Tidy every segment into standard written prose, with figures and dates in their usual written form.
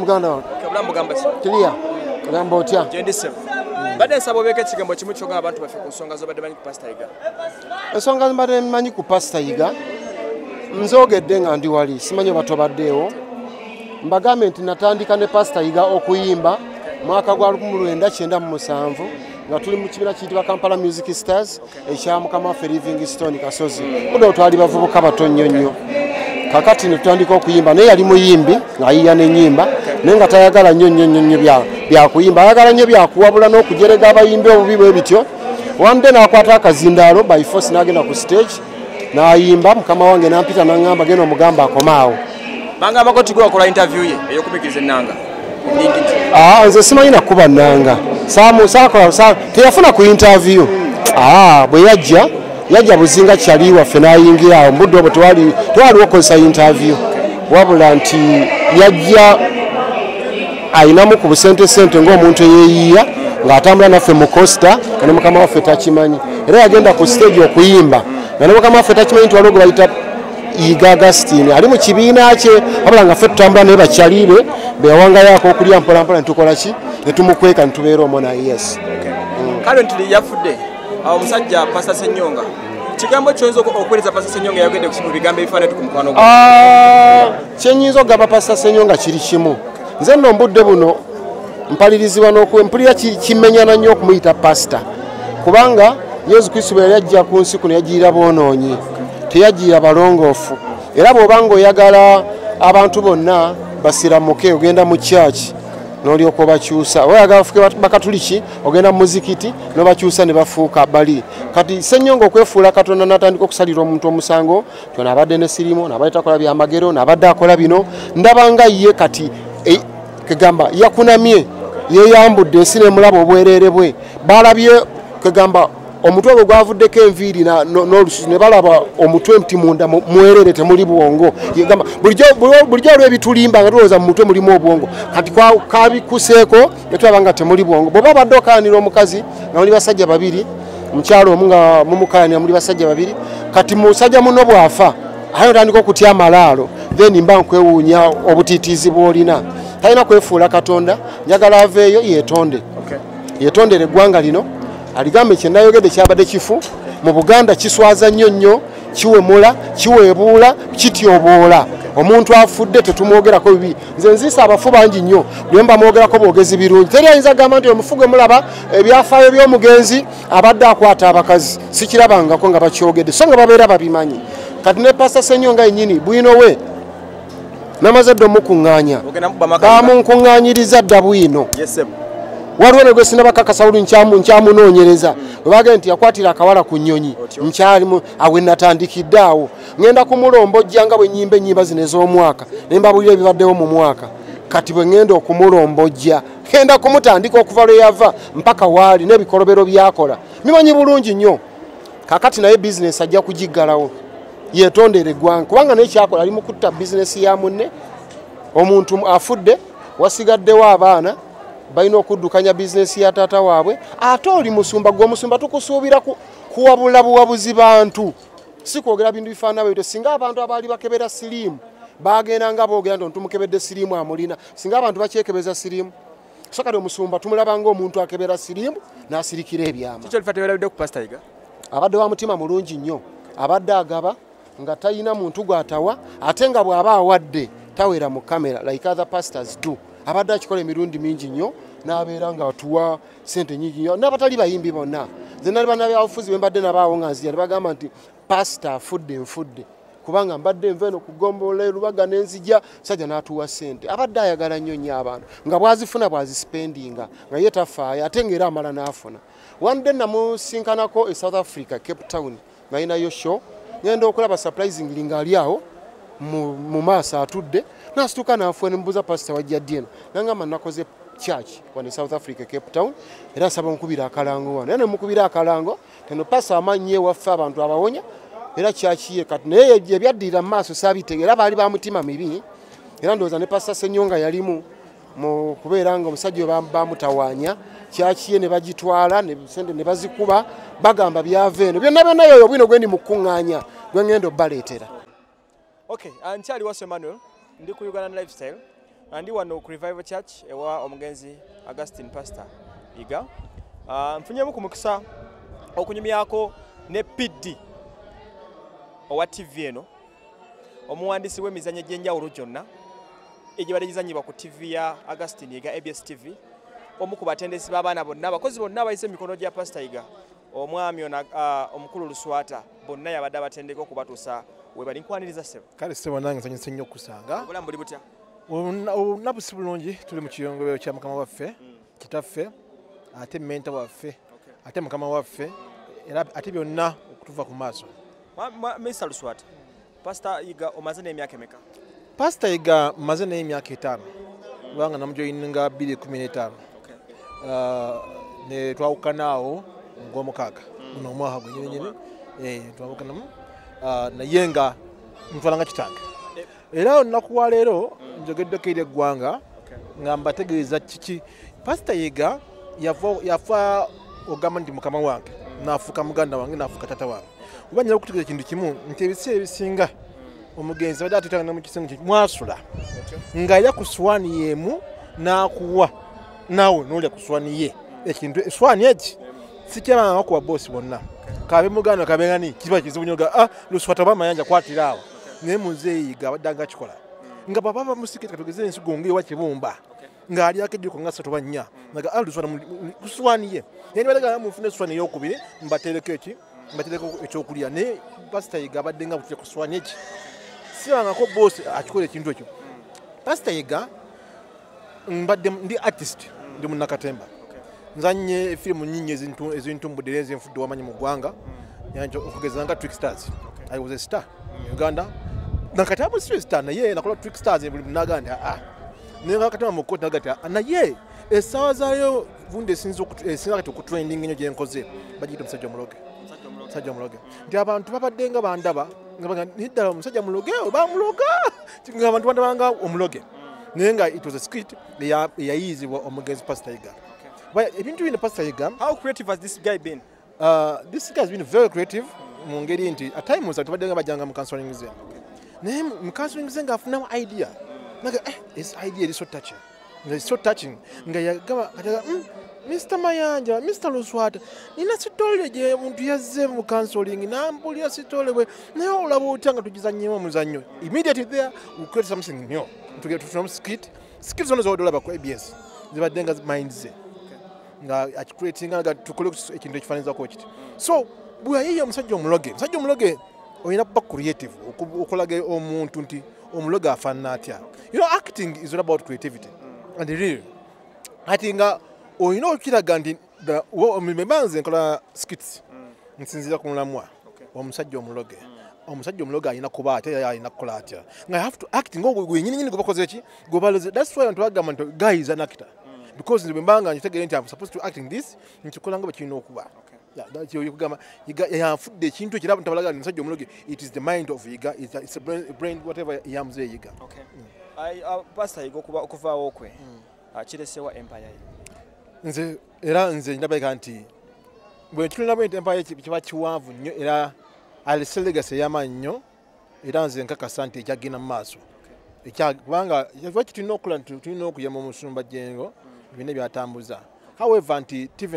muganda wange. Kabula mugamba si. Kiriya. Gamba otya? Jendise. Bade nsabo beke kigambo kimu kyoga abantu bafe ku nsonga zo bade manyi ku Pastor Yiga. Ensonga mbadde manyi ku Pastor Yiga. Nzogedde nga ndi wali simanyi batobaddeewo. Mbagambe nti natandika ne Pastor Yiga okuyimba mwaka gwa 1997 nga tuli mu kibiina kiyitibwa Kampala Music Stars ekya mukama waffe Livingstone Kasozi. Mudo twali bavubuka batonyo nnyo. Kakati ne tutandika okuyimba naye yali muyimbi ng'ayiya n'ennyimba naye nga tayagala nnyo bya kuyimba ayagala nnyo bya kuwabula n'okujerega abayimbi obubi bwe bityo. One day n'akwata akazindaalo by force n'agenda ku stage n'ayimba mukama wange n'ampita n'aŋŋamba genda omugamba akomaawo. Banga makoti gwe wakola interview ye ey'okubikiriza ennanga. Nze simanyi nakuba nnanga. Teyafuna ku interview. Bwe yajja buzinga kyali waffe n'ayingira awo mbudde obwo tewaliwo okozesa interview. Wabula nti yajja ayinamu ku busente ng'omuntu eyeeyiya ng'atambula naffe mu costa nga ne mukama waffe takimanyi. Era yagenda ku stage okuyimba nga ne mukama waffe takimanyi nti waliwo gwe bayita Yiga Agustine ali mu kibiina kye wabula nga ffe tutambula naye bakyaliire beyawangayoako okulya mpolampola netukola ki ne tumukweka ne tubeera omwo naye yes. Currently yafudde omusajja Pastor Senyonga. Kigambo kyoyinza okuweereza Pastor Senyonga yagende ku bigambo ebifaanana ku mukwano gwe. Kyenyinza okugamba Pastor Senyonga kiri kimu. Nze nno mbudde buno mpalirizibwa mpulira kimenyana nnyo okumuyita pastor kubanga Yesu Kristo bwe yajja ku nsi kuno yajjirira boonoonyi teyajjirira balongoofu era bw'obanga oyagala abantu bonna basiramuke ogenda mu church n'olyoka obakyusa oyagala bafuke bakatuliki ogenda mu muzikiti n'obakyusa ne bafuuka bali kati Senyonga okwefuula Katonda n'atandika okusalira omuntu omusango kyona abadde ne sirimu n'abadde takola byamagero n'abadde akola bino ndabanga ye kati kegamba yakunamye yeyambudde ensi n'emulaba obwereere bwe balabye kegamba omutwe gwe gwavuddeko enviiri n'olususu ne balaba omutwe nti munda mwerere temuli bwongo yegamba bulijjo olw'ebitulimba nga tulowooza mu mutwe mulimu obwongo kati kabikuseeko ne tulaba nga temuli bwongo bw'oba badde okayanira omukazi nga muli basajja babiri omukyalo omu nga mumukayanira muli basajja babiri kati musajja muno bw'afa aye otandika okutya amalaalo then mba nkwewuunya obutiitiizi bw'olina talina kwefuula Katonda njagala aveeyo yetondere eggwanga lino aligambe kyenayogedde kyabadde kifu mu Buganda kiswaza nnyo kiwemula kiweebuula kityoboola omuntu afudde tetumwogerako bibi nze nziisa abafu bangi nnyo bwe mbamwogerako bwogezi birungi teri ayinza gamba nti omufuge mulaba ebyafaayo by'omugenzi abadde akwata abakazi sikirabangako nga bakyogedde so nga babeera babimanyi kati ne Pastor Senyonga yennyini bwino we namaze dde omukuŋŋaanya bamunkuŋŋaanyiriza dda bwino waliwo ne gwe sinabakakasa olu nkyamunoonyereza bwe bagenda nti yakwatira akawala ku nnyonyi nkyalimu awe natandikidde awo ŋŋenda kumulombojja nga bwe nnyimba ennyimba zino ez'omwaka ne mbabulira ebibaddewo mu mwaka kati bwe ŋŋenda okumulombojja ŋŋenda kumutandika okuva lwe yava mpaka waali n'ebikolobero byakola mimanyi bulungi nnyo kakati naye bizinesi ajja kugiggalawo yetondere eggwanga kubanga naye kyakola ali mu kutta bizinesi ya munne omuntu afudde wasigaddewo abaana balina okuddukanya bizinesi ya taata waabwe ate oli musumba gw'omusumba tukusuubira kuwabula buwabuzi bantu si kwogera bintu bifaanana bwe singa abantu abaali bakebera siriimu bagenda nga boogera nti tumukebedde siriimu amulina singa abantu bakyekebeza siriimu so kati omusumba tumulaba ng'omuntu akebera siriimu n'asirikira ebyama abadde wa mutima mulungi nnyo abadde agaba nga talina muntu gw'atawa ate nga bw'aba awadde tawera mu kamera like other pastors do abadde akikola emirundi mingi nnyo n'abeera nga atuwa sente nyingi nnyo n'abatali bayimbi bonna nze nali bannabyabufuzi bwe mbadde nabaawo nga nzija ne bagamba nti pasita afudde nfudde kubanga mbadde nva eno kugombolola erubaga n'enzija sajja n'atuwa sente abadde ayagala nnyo abantu nga bwazifuna bwazisipendinga nga ye tafaayo ate ng'era amala n'afuna one day namusinkanako e South Africa Cape Town ng'alinayo show ngenda okulaba surprisingly ng'ali awo mu maaso atudde n'asituka n'afuwe ne mbuuza pasita wajja ddi eno n'angamba nakoze church wano South Africa Cape Town era nsaba nkubira akalango wano era ne mukubira akalango teno pasita amannye waffe abantu abawonya era church ye kati naye ebyaddirira mu maaso saabitegeera baali ba mutima mibi era ndowooza ne pasita Senyonga yalimu mu kubeera nga omusajja we bamutawaanya church ye ne bagitwala sente ne bazikuba bagamba byava eno byonna yoyo bwino gwendi mu kuŋŋaanya gwe ngenda obbaleetera. Okay, ankyali Wasu Emmanuel ndi ku Uganda Lifestyle Ndi wano ku Revival Church ewa omugenzi Augustine Pastor Iga. Nfunyemu ku mukisa okunyumyako ne PD owa TV eno omuwandiisi w'emizannyo egy'enjawulo gyonna egibadde gizanyibwa ku TV ya Augustine Iga ABS TV omu ku batendesi b'abaana bonna abakozi bonna abayise emikono gya Pastor Iga omwami omukulu Luswata bonna yabadde abatendeka okubatuusa we bali nkwaniriza ssebo. Kale ssebo nange nsanyuse nnyo okusanga. Obulamu buli butya? Olunaku si bulungi tuli mu kiyongobero kya mukama waffe kitaffe ate menta waffe ate mukama waffe era ate byonna okutuva ku maaso. Mr. Luswata, Pastor Iga omaze n'emyaka emeka? Pastor Iga maze n'emyaka 5 kubanga namujoyininga 2015 ne twawukanaawo ng'omukaaga guno omwaka gwe nyenyini twawukanamu naye nga mutwalanga kitange era olunaku wa leero njogeddeko eri eggwanga nga mbategeeza kiki Pastor Iga yafa ogamba nti mukama wange naafuuka muganda wange naafuuka tata wange oba nyala okutegeeza kintu kimu nti ebiseera ebisinga omugenzi badde atutanga mu kisengo mwasula nga era ku swaani yeemu n'akuwa naawe n'olya ku swaani ye ekintu eswaani egi sikyamanga kuba boosi bonna kabe muganda kabengani kiba kizibu nyoga Luswata bamayanja kwatira awo naye muzeeyi Iga abadde agakikola nga baba bamusikira katugeze ensigo ng'ewa Kibumba ng'ali akejjuko nga 3 oba 4 naga Luswata ku swaani ye naye nibadaga mufune eswaani ey'okubiri mbatereko eki mbatereko ekyokulya naye Pastor Iga abadde nga butya ku swaani eki sibangako boosi akikola ekintu ekyo. Pastor Iga mbadde ndi artist ndi munnakatemba nzanye firimu nnyingi ezintumbudde era ezinfudde wamanyi mu ggwanga okugeza nga Trickstars. I was a star in Uganda nakati amu si star naye nakola Trickstars buli naganda naye nakatema mu koti nagati naye essaawa zaayo vunde esinza kati okutrending ennyo gye nkoze bagiyita omusajja omuloge nti abantu babadde nga bandaba niddala omusajja muloge oba muloga nga abantu bandabanga omuloge naye nga it was a script eyayiyizibwa omugenzi Pastor Iga. Ebintu bino Pastor Iga, how creative has this guy been? This guy has been very creative mu ngeri nti at times tubadde nga bajjanga mu counseling ze naye mu counseling ze ngaafunamu idea naga this idea is so touching nga yagamba Mr. Mayanja, Mr. Luswata, nina sitole gye muntu yazze mu counseling n'ambulira sitole bwe naye olaba otya nga tugizannyemu omuzannyo. Immediately there we create something new. Tugenda tufunamu skit zonna z'odolaba ku ABS zibadde nga mind ze nga akicreatinga nga tukole ekintu ekifaananyizako kiti. So bwe yayiiya omusajja omuloge olina kuba creative okulaga omuntu nti omuloge afaanana atya. You know, acting is all about creativity and real ati nga olina okiraga nti mebanze nkola skits nsinzira ku mulamwa omusajja omuloge alina kuba atya alina kukola atya nga I have to act ng'ogwenyini gwebakoze eki gwebaloze. That's why abantu bagamba nti guy is an actor because bwembanga nkitegere nti I'm supposed to acting this nkikola nga bwe kirina okuba. Kugamba yanfudde ekintu ekiraba ntabalaga nti omusajja omuloge it is the mind of Iga, it's a brain whatever yamuze Iga. Pastor Iga okuvaawo kwe kiresewa empire ye. Nze ndabeka nti bwe tulinamu empire kiba kiwanvu nnyo era alese legacy ey'amaanyi nnyo era nze nkakasa nti ekyagenda mu maaso kubanga kiba kitulina okukola nti tulina okuyamba omusumba Jengo byonna byatambuza. However nti TV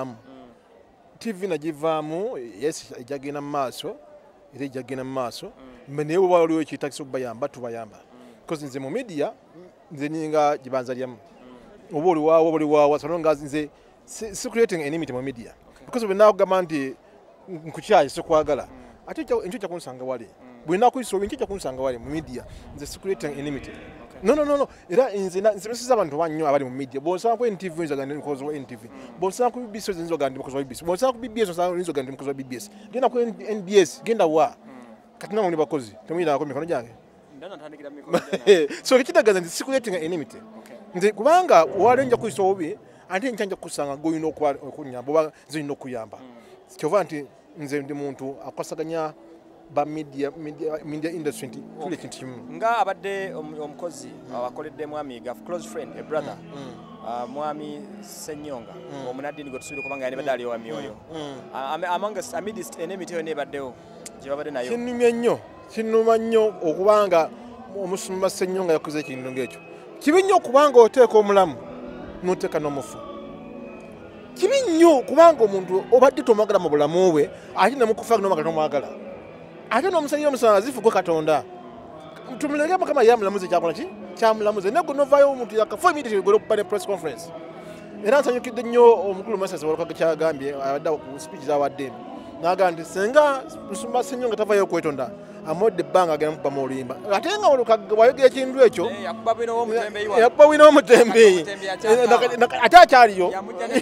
nagivaamu yes ejagenda mu maaso era ejagenda mu maaso naye bwe waliwo ekitagisa okubayamba tubayamba because nze mu media nze ninga gibanza lyamu oba oliwaawo salonga nze si creating enmity mu media because bwe nakugamba nti nkukyayi sikwagala ate ekyo kyakunsanga wali bwe nakuyisa obi nkyo kyakunsanga wali mu media nze si creating enmity. No. Era nze besiza abantu bannyo abali mu media. Bw'osanga ku NTV oyinza mukozi wa NTV. Bw'osanga ku BBS oyinza gandi mukozi wa BBS. Bw'osanga ku BBS oyinza gandi mukozi wa BBS. Genda ku NBS, genda wa. Kati namwe bakozi. Temuyina ko mikono gyange. Ndana ntandikira mikono gyange. So ekitagaza nti si creating enmity. Nze kubanga walenja kuyisa obi ate nkyanja kusanga goyina okunyamba oba zirina okuyamba. Kyova nti nze ndi muntu akwasaganya ba media industry tuli kintu kimu nga abadde omukozi akoledde mwami Iga close friend a brother mwami Senyonga omunadini gotusubire kubanga yani badali wa myoyo amidst enmity yo nebaddewo gye babadde nayo kinuma nnyo okubanga omusumba Senyonga yakoze ekintu ng'ekyo kibi nnyo kubanga oteeka omulamu n'oteeka n'omufu. Kibi nnyo kubanga omuntu obadde tomwagala mu bulamu bwe ate ne mukufa n'omwagala tomwagala. Ate n'omusajja omusangazifu gwe Katonda. Tumulege Mukama yamulamuze kyakola ki? Kyamulamuze. Ne gunovaayo omuntu yakafa immediately gwe okupa ne press conference. Era nsanyukidde nnyo omukulu Masasi Walukaga kyagambye abadde ku speech z'awadde. N'agamba nti senga Musumba Senyonga tavaayo okwetonda. Amodde ebbanga agenda mukuba mu oluyimba. Ate nga Walukaga bwayogera ekintu ekyo yakuba bino omutembeeyi ate akyaliyo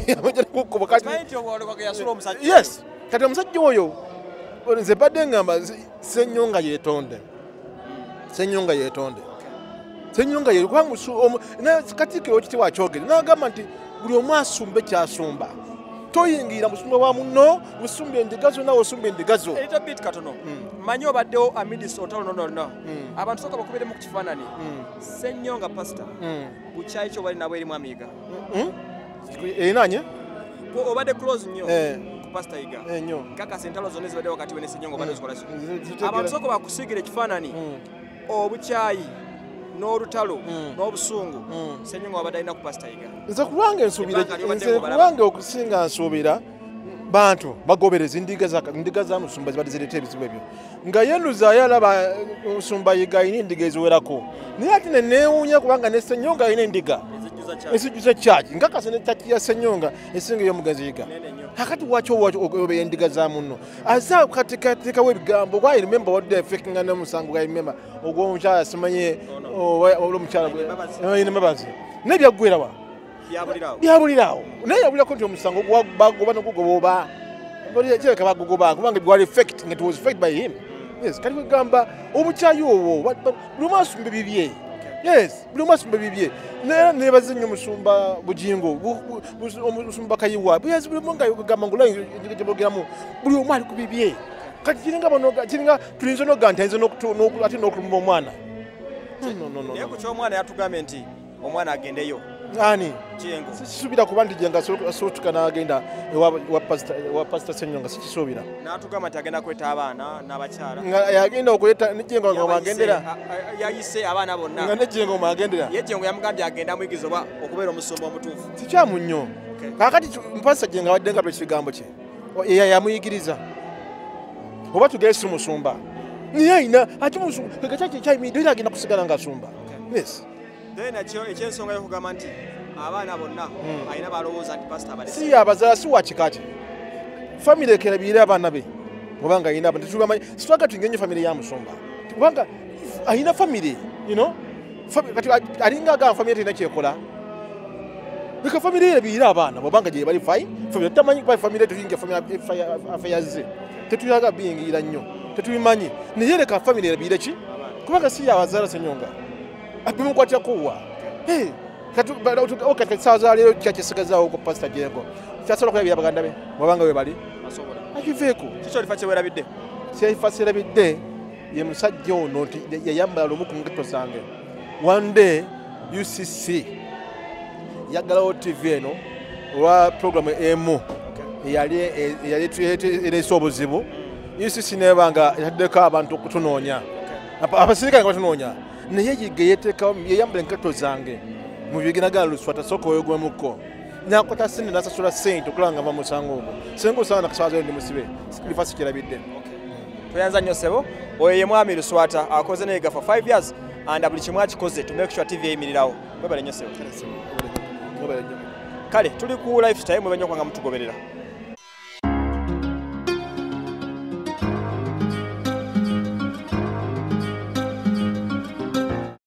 yes kati omusajja oyo nze badde ngamba Senyonga yeetonde Senyonga yeetonde Senyonga kubanga Katikkiro kiti wakyogere n'agamba nti buli omu asumbe kyasumba toyingira musumba wa muno musumba endiga zo nawe osumba endiga zo. Era bit katono manyi obaddewo amidis otalo no abantu soka bakubire mu kifaananyi Senyonga pastor bukyayi kyo bali nabo erimu amiga nanye obadde close nnyo ku pastor Iga kaka sentalo zone zibadde wakati we ne Senyonga obadde zikola abantu soka bakusigira ekifaananyi obukyayi n'olutalo n'obusungu Senyonga wabadde alina ku pastor Iga. Nze kubanga ensubira kubanga okusinga nsubira bantu bagobereza indiga za Musumba zibadde zireeta ebizibu ebyo nga yenuza yalaba Musumba Iga alina endiga eziwerako naye ate ne neewuunya kubanga ne Senyonga alina endiga ezijjuza kyaki nkakasa ne ttaki ya Senyonga esinga ey'omugenzi Iga akati waki obeera endiga za munno aza kateekawo ebigambo I remember what they faking nga n'omusango I remember ogw'omukyala simanye olw'omukyala ayina mabazi n'ebyaggwerawa byabulirawo naye yabulirako nti omusango bagoba nokugoba kireka bagogoba kubanga gwali faked nga it was faked by him. Yes kati kwegamba obukyayi obwo buli omu asumba bibye. Yes buli omu asumba bibye nebaze nnyo Musumba Bugingo Musumba Kayiwa buli omu nga yogamba ngulagiramu buli omu ali ku bibye kati kiringa tuyinza noga nti ayinza ate n'okulumba omwana naye ku ky'omwana yatugambye nti omwana agendeyo ani sikisuubira kuba nti jenga asootuka n'agenda ewa pastor Senyonga sikisuubira n'atugamba nti agenda kweta abaana n'abakyala nga yagenda okuleta nejenga nga mwagendera yayise abaana bonna nga nejenga omwagendera ye jengo yamugambye agenda amuyigiriza oba okubeera omusumba omutuufu sikyamu nnyo kakati mpasa jenga wadde nga ekigambo kye yamuyigiriza oba tugere si musumba niye ayina ate musumba kyaki kyayimiddira agenda kusigala ng'asumba. Yes ekyensonga yokugamba nti abaana bonna alina balowooza nti pastor abadde si abazaala si wakikati famire ekerabirire abaana be obanga alina situwaga tuyinga nnyo famire ya Musumba kubanga alina famire kati alinga agamba famire terina kyekola leka famire erabirire abaana bwobanga gye bali fine famire tamanyi kuba famire tuyinga affairs ze tetuyaga biyingira nnyo tetubimanyi naye leka famire erabirire ki kubanga si abazaala Senyonga abimukwatyakuwa kati saa za leero kyakisigazaawo ku pastor Jengo kyasobola kulabira baganda be wabanga we bali akiveeko kikyolifa kyewerabidde kyefa serabidde ye musajja ono nti yayambala lumu ku ngatto zange one day UCC yaggalawo TV eno olwa programu emu eyali ereese obuzibu UCC nebanga etaddeko abantu okutunoonya abasirikale nga batunoonya naye yiga yeteekawo yeyambala engatto zange mu byeginagala Luswata sooka oyogwemukko nakwata sente nasasula sente okulaba nga va musango ogwo senga osaba nakaswazayo ndi musibe lifa sikirabidde. Tweyanza nnyo ssebo oyo ye mwami Luswata akoze naye gafa 5 years and buli kimu akikoze to make sure TV eyimirirawo webale nnyo ssebo kale tuli ku lifestyle mwe banyokwanga mutugoberera